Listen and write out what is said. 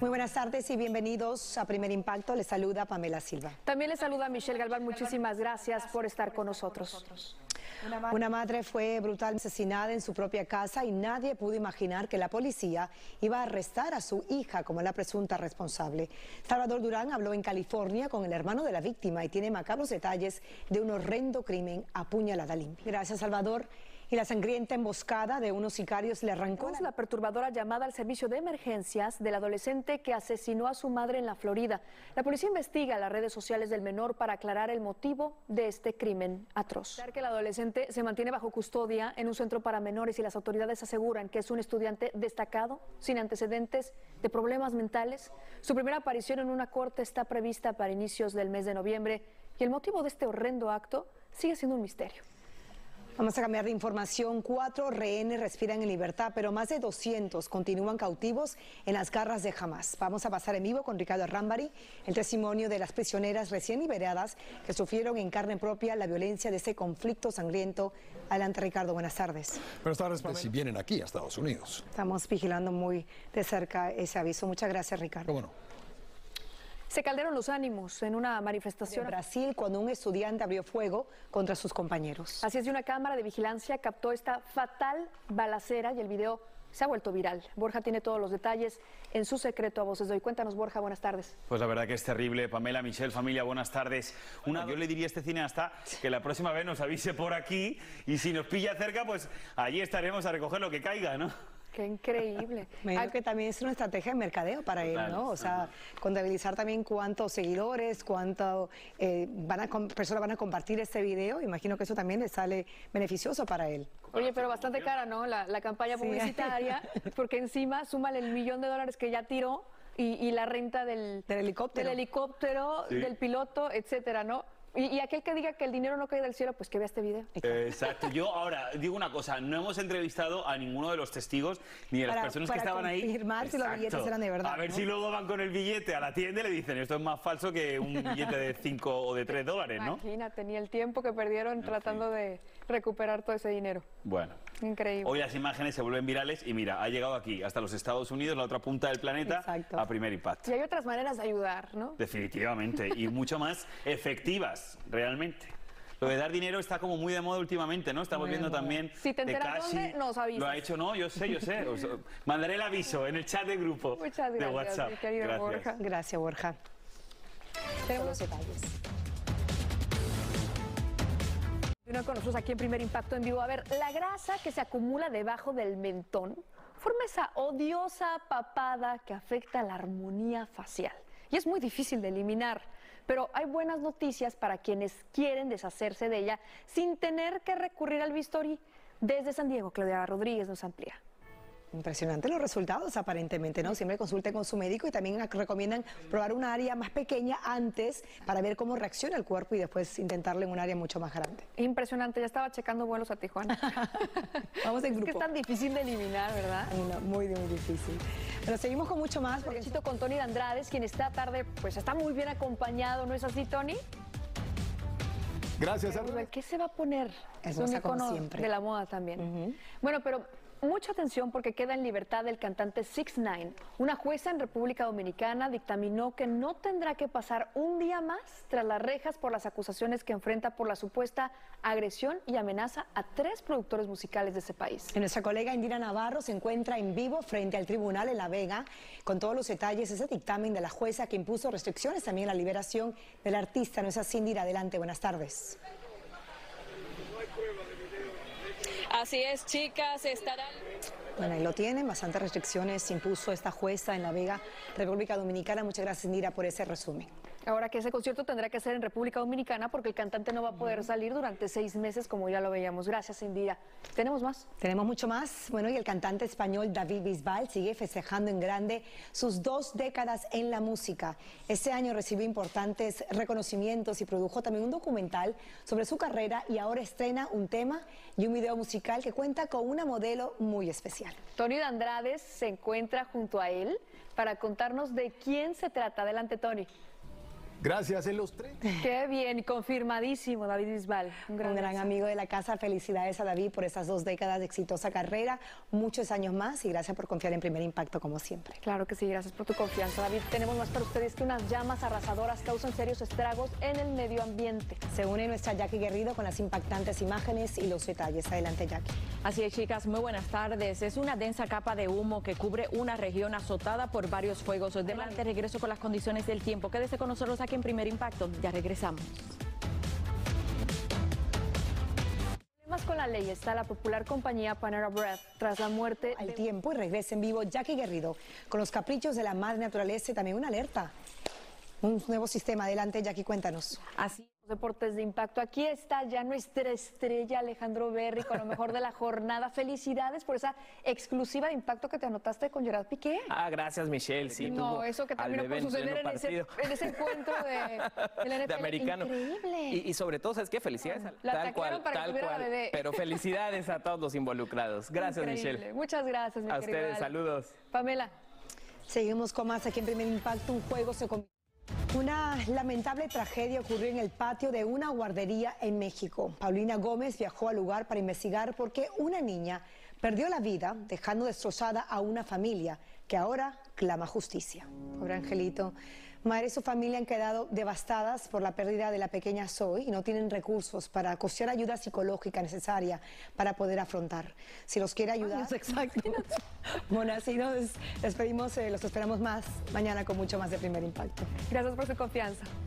Muy buenas tardes y bienvenidos a Primer Impacto. Les saluda Pamela Silva. También les saluda Michelle Galván. Muchísimas gracias por estar con nosotros. Una madre fue brutalmente asesinada en su propia casa y nadie pudo imaginar que la policía iba a arrestar a su hija como la presunta responsable. Salvador Durán habló en California con el hermano de la víctima y tiene macabros detalles de un horrendo crimen a puñalada limpia. Gracias, Salvador. Y la sangrienta emboscada de unos sicarios le arrancó la perturbadora llamada al servicio de emergencias del adolescente que asesinó a su madre en la Florida. La policía investiga las redes sociales del menor para aclarar el motivo de este crimen atroz. Que el adolescente se mantiene bajo custodia en un centro para menores y las autoridades aseguran que es un estudiante destacado, sin antecedentes de problemas mentales. Su primera aparición en una corte está prevista para inicios del mes de noviembre y el motivo de este horrendo acto sigue siendo un misterio. Vamos a cambiar de información. 4 rehenes respiran en libertad, pero más de 200 continúan cautivos en las garras de Hamas. Vamos a pasar en vivo con Ricardo Arrambari el testimonio de las prisioneras recién liberadas que sufrieron en carne propia la violencia de ese conflicto sangriento. Adelante, Ricardo, buenas tardes. Buenas tardes, si vienen aquí a Estados Unidos. Estamos vigilando muy de cerca ese aviso. Muchas gracias, Ricardo. ¿Cómo no? Se caldearon los ánimos en una manifestación en Brasil cuando un estudiante abrió fuego contra sus compañeros. Así es, de una cámara de vigilancia captó esta fatal balacera y el video se ha vuelto viral. Borja tiene todos los detalles en su secreto a voces de hoy. Cuéntanos, Borja, buenas tardes. Pues la verdad que es terrible. Pamela, Michelle, familia, buenas tardes. Yo le diría a este cineasta que la próxima vez nos avise por aquí y si nos pilla cerca, pues allí estaremos a recoger lo que caiga, ¿no? Qué increíble. Creo que también es una estrategia de mercadeo para él, ¿no? O sea, contabilizar también cuántos seguidores, cuánto personas van a compartir este video. Imagino que eso también le sale beneficioso para él. Oye, pero bastante cara, ¿no? La campaña publicitaria, porque encima súmale el $1.000.000 que ya tiró y la renta del helicóptero, del piloto, etcétera, ¿no? Y aquel que diga que el dinero no cae del cielo, pues que vea este video. Exacto. Yo ahora digo una cosa, no hemos entrevistado a ninguno de los testigos ni de las personas que estaban ahí. Para confirmar si los billetes eran de verdad. A ver si luego van con el billete a la tienda y le dicen esto es más falso que un billete de 5 o de 3 dólares, ¿no? Imagínate, ni el tiempo que perdieron tratando de recuperar todo ese dinero. Bueno. Increíble. Hoy las imágenes se vuelven virales y mira, ha llegado aquí, hasta los Estados Unidos, la otra punta del planeta, a Primer Impacto. Y hay otras maneras de ayudar, ¿no? Definitivamente, y mucho más efectivas, realmente. Lo de dar dinero está como muy de moda últimamente, ¿no? Estamos viendo también... Si te enteras dónde, nos avisas. Lo ha hecho, ¿no? Yo sé. Mandaré el aviso en el chat de grupo. Muchas gracias, de WhatsApp. Mi querido Borja. Gracias, Borja. Tenemos los detalles. Con nosotros aquí en Primer Impacto en vivo. A ver, la grasa que se acumula debajo del mentón forma esa odiosa papada que afecta la armonía facial. Y es muy difícil de eliminar. Pero hay buenas noticias para quienes quieren deshacerse de ella sin tener que recurrir al bisturí. Desde San Diego, Claudia Rodríguez nos amplía. Impresionante los resultados, aparentemente, ¿no? Siempre consulten con su médico y también recomiendan probar una área más pequeña antes para ver cómo reacciona el cuerpo y después intentarlo en un área mucho más grande. Impresionante, ya estaba checando vuelos a Tijuana. Vamos en grupo. Es que es tan difícil de eliminar, ¿verdad? Muy difícil. Pero seguimos con mucho más. Porque con Tony Andrades, quien esta tarde pues está muy bien acompañado, ¿no es así, Tony? Gracias, ¿Qué se va a poner? Es un icono de la moda también. Bueno, pero mucha atención porque queda en libertad el cantante 6ix9ine. Una jueza en República Dominicana dictaminó que no tendrá que pasar un día más tras las rejas por las acusaciones que enfrenta por la supuesta agresión y amenaza a 3 productores musicales de ese país. Y nuestra colega Indira Navarro se encuentra en vivo frente al tribunal en La Vega con todos los detalles de ese dictamen de la jueza que impuso restricciones también a la liberación del artista. ¿No es así, Indira? Adelante, buenas tardes. Así es, chicas, estarán... Bueno, ahí lo tienen, bastantes restricciones impuso esta jueza en La Vega, República Dominicana. Muchas gracias, Indira, por ese resumen. Ahora que ese concierto tendrá que ser en República Dominicana porque el cantante no va a poder salir durante 6 meses, como ya lo veíamos. Gracias, Indira. ¿Tenemos más? Tenemos mucho más. Bueno, y el cantante español David Bisbal sigue festejando en grande sus 2 décadas en la música. Este año recibió importantes reconocimientos y produjo también un documental sobre su carrera y ahora estrena un tema y un video musical que cuenta con una modelo muy especial. Tony Andrades se encuentra junto a él para contarnos de quién se trata. Adelante, Tony. Gracias, en los 3. Qué bien, confirmadísimo, David Bisbal. Un gran amigo de la casa. Felicidades a David por estas 2 décadas de exitosa carrera, muchos años más, y gracias por confiar en Primer Impacto como siempre. Claro que sí, gracias por tu confianza, David. Tenemos más para ustedes. Que unas llamas arrasadoras causan serios estragos en el medio ambiente. Se une nuestra Jackie Guerrido con las impactantes imágenes y los detalles. Adelante, Jackie. Así es, chicas, muy buenas tardes. Es una densa capa de humo que cubre una región azotada por varios fuegos. Adelante, regreso con las condiciones del tiempo. Quédese con nosotros aquí en Primer Impacto. Ya regresamos. Problemas con la ley está la popular compañía Panera Bread tras la muerte Al tiempo y regresa en vivo Jackie Guerrido con los caprichos de la madre naturaleza y también una alerta. Un nuevo sistema. Adelante, Jackie, cuéntanos. Así. Deportes de Impacto. Aquí está ya nuestra estrella Alejandro Berry con lo mejor de la jornada. Felicidades por esa exclusiva de Impacto que te anotaste con Gerard Piqué. Gracias, Michelle. Sí, No, eso que también puede suceder en ese encuentro de la NFL. De americano. Increíble. Y sobre todo, ¿sabes qué? Felicidades. La taquearon para que tuviera la bebé. Pero felicidades a todos los involucrados. Gracias, Increíble. Michelle. Muchas gracias, mi A querido ustedes, Ale. saludos. Pamela. Seguimos con más aquí en Primer Impacto. Un juego se convirtió. Una lamentable tragedia ocurrió en el patio de una guardería en México. Paulina Gómez viajó al lugar para investigar por qué una niña perdió la vida, dejando destrozada a una familia que ahora clama justicia. Pobre Angelito. Madre y su familia han quedado devastadas por la pérdida de la pequeña Zoe y no tienen recursos para costear ayuda psicológica necesaria para poder afrontar. Si los quiere ayudar... Exacto. Bueno, así nos despedimos, los esperamos más mañana con mucho más de Primer Impacto. Gracias por su confianza.